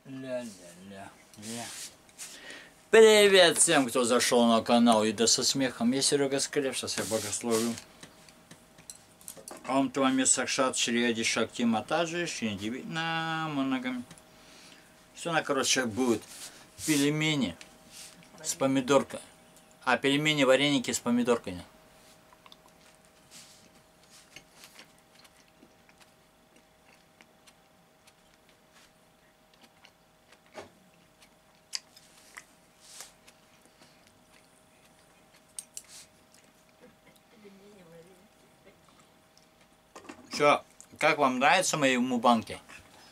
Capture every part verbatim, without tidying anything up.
Ля-ля-ля-ля. Привет всем, кто зашел на канал Еда со смехом. Я Серега Скреп, сейчас я богословлю. Ом Твами Сакшат Шриади Шакти Матаджи Шиндиви на Моногами. Все, на короче, будет пельмени с помидоркой. А пельмени вареники с помидорками. Что, как вам нравятся мои мубанки?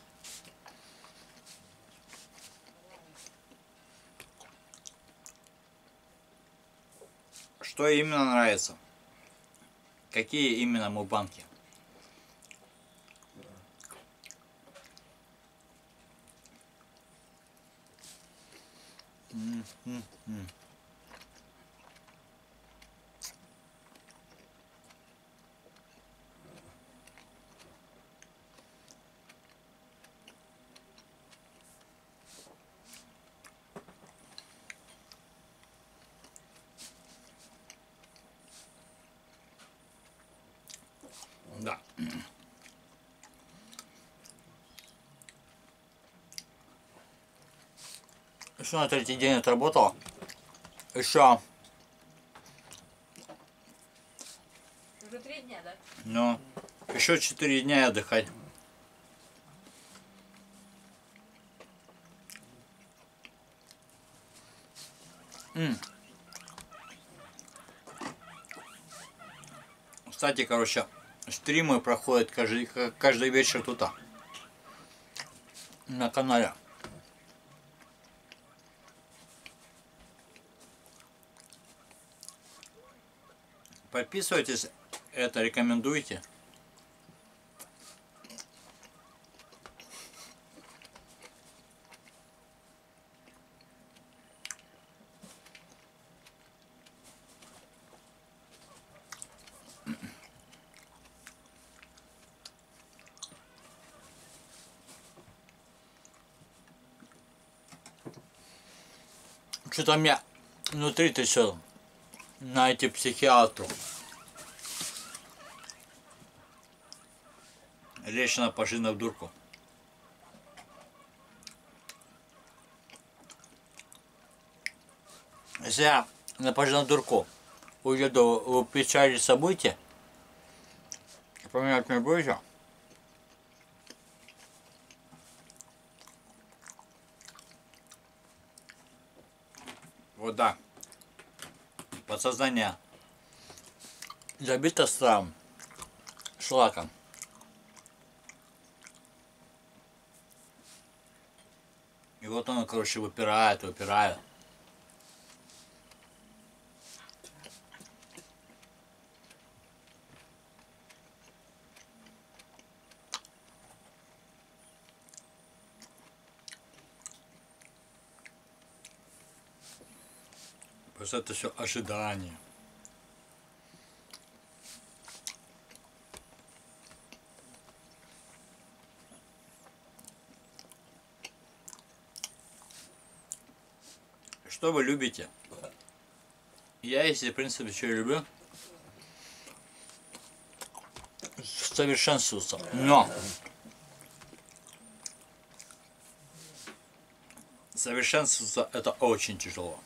Что именно нравится? Какие именно мубанки? М-м-м. Да. Еще на третий день отработал. Еще. Уже три дня, да? Ну, еще четыре дня отдыхать. М. Кстати, короче, стримы проходят каждый, каждый вечер тут на канале. Подписывайтесь, это рекомендуйте. Что-то меня внутри трясет на эти психиатру. Речь на пожина в дурку. Если я на пожина в дурку уеду, вы печалиться будете? Поменять меня будете? Вот да. Подсознание забито страм, шлаком. И вот оно, короче, выпирает, выпирает. Просто это все ожидание. Что вы любите? Я, если в принципе, что я люблю, совершенствоваться. Но совершенствоваться это очень тяжело.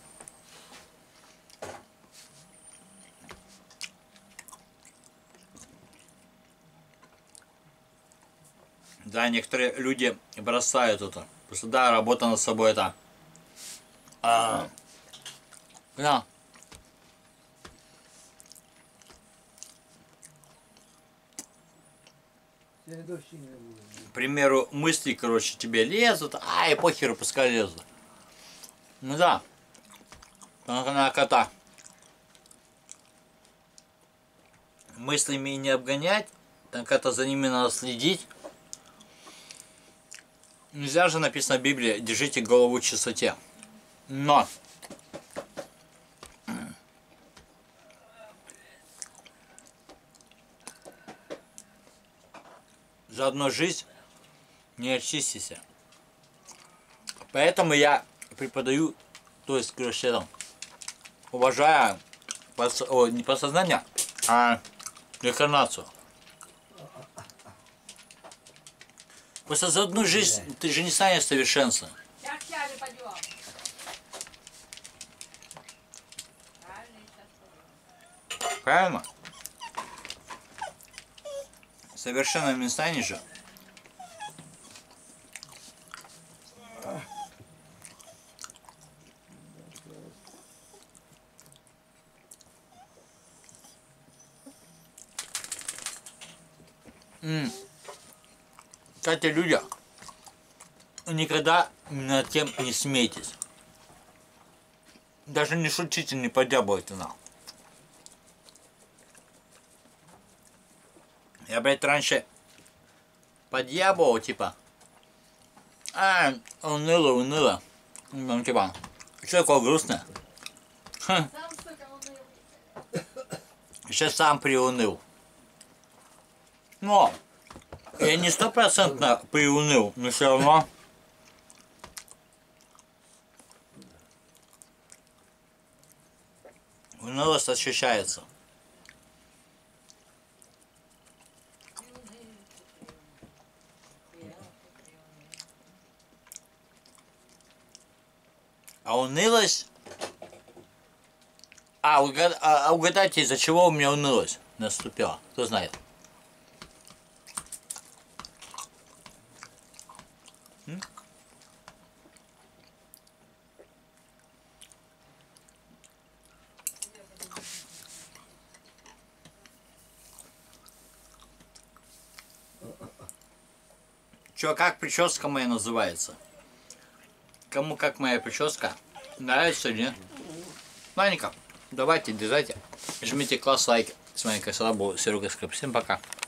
Да, некоторые люди бросают это. Просто да, работа над собой это. А, да. К примеру, мысли, короче, тебе лезут, ай, похеру, пускай лезут. Ну да. На кота. Мыслями не обгонять, так это за ними надо следить. Нельзя же, написано в Библии, держите голову в чистоте. Но за одну жизнь не очистися. Поэтому я преподаю, то есть, короче, это, уважая подс- о, не подсознание, а инкарнацию. Просто за одну жизнь ты же не станешь совершенством. Сейчас сядем, пойдем. Правильно, сейчас пойдем. Правильно? Совершенно не станешь же. М. Кстати, люди, никогда над тем не смейтесь. Даже не шутите, не подябывайте нам. Я, блядь, раньше подъябывал, типа, а, уныло, уныло. Ну, типа, что такое грустное? Хм. Сам, сука, уныл. Сейчас сам приуныл. Но я не стопроцентно приуныл, но все равно. Унылость ощущается. А унылость... А, угад... а, а угадайте, из-за чего у меня унылость наступила? Кто знает? М? Чё, как прическа моя называется? Кому как моя прическа? Нравится или нет? Ладненько, давайте, дерзайте. Жмите класс, лайк. С вами Красава был Серега Скрип. Всем пока.